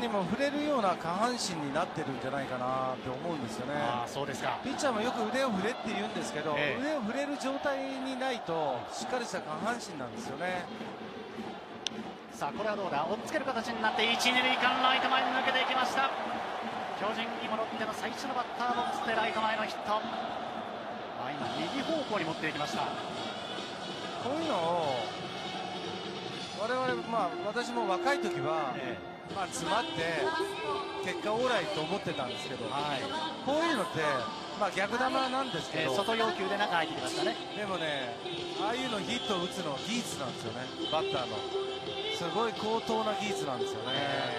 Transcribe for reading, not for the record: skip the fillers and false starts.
にも触れるような下半身になってるんじゃないかなと思うんですよね。 そうですか。 ピッチャーもよく腕を振れって言うんですけど、腕を振れる状態にないとしっかりした下半身なんですよね。 さあこれはどうだ、追っつける形になって一、二塁間ライト前に抜けていきました。巨人に戻っての最初のバッターボックスでライト前のヒット。今右方向に持っていきました。 こういうのを我々、私も若い時は、詰まって結果オーライと思ってたんですけど、こういうのって、逆球なんですけど、 外要求で中入ってきましたね。 でもね、ああいうのヒットを打つのは技術なんですよね。バッターのすごい高等な技術なんですよね。